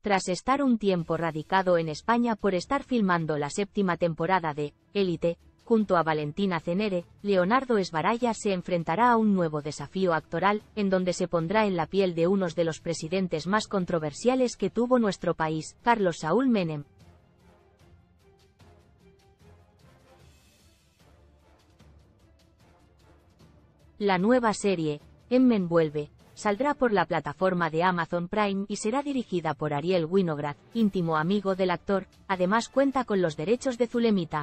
Tras estar un tiempo radicado en España por estar filmando la 7ª temporada de Élite, junto a Valentina Cenere, Leonardo Sbaraglia se enfrentará a un nuevo desafío actoral, en donde se pondrá en la piel de uno de los presidentes más controversiales que tuvo nuestro país, Carlos Saúl Menem. La nueva serie, Emmen vuelve, saldrá por la plataforma de Amazon Prime y será dirigida por Ariel Winograd, íntimo amigo del actor. Además cuenta con los derechos de Zulemita.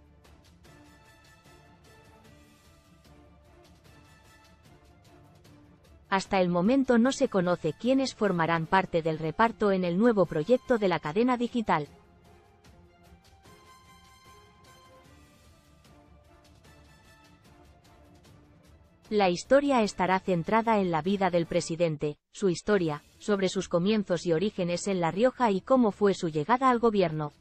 Hasta el momento no se conoce quiénes formarán parte del reparto en el nuevo proyecto de la cadena digital. La historia estará centrada en la vida del presidente, su historia, sobre sus comienzos y orígenes en La Rioja y cómo fue su llegada al gobierno.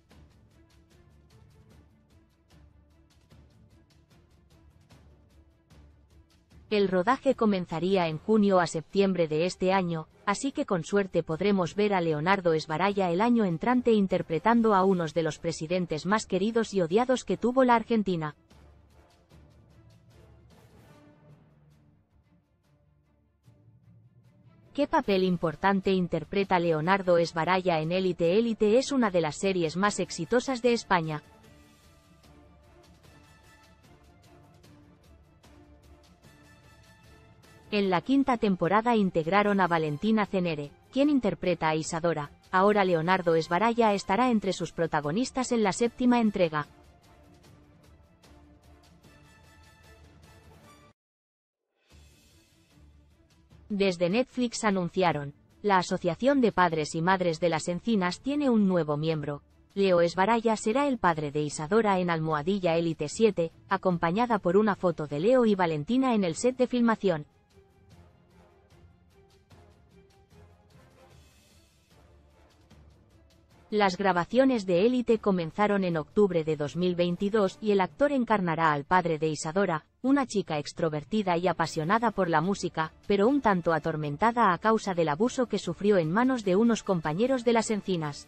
El rodaje comenzaría en junio a septiembre de este año, así que con suerte podremos ver a Leonardo Sbaraglia el año entrante interpretando a uno de los presidentes más queridos y odiados que tuvo la Argentina. ¿Qué papel importante interpreta Leonardo Sbaraglia en Élite? Élite es una de las series más exitosas de España. En la 5ª temporada integraron a Valentina Cenere, quien interpreta a Isadora. Ahora Leonardo Sbaraglia estará entre sus protagonistas en la 7ª entrega. Desde Netflix anunciaron: la Asociación de Padres y Madres de las Encinas tiene un nuevo miembro. Leo Sbaraglia será el padre de Isadora en Almohadilla Élite 7, acompañada por una foto de Leo y Valentina en el set de filmación. Las grabaciones de Élite comenzaron en octubre de 2022 y el actor encarnará al padre de Isadora, una chica extrovertida y apasionada por la música, pero un tanto atormentada a causa del abuso que sufrió en manos de unos compañeros de las Encinas.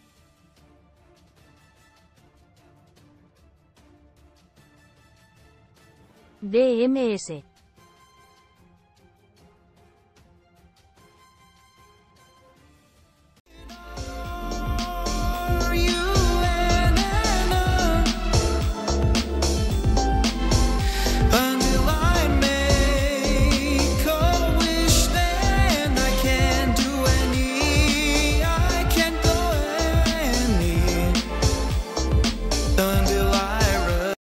DMS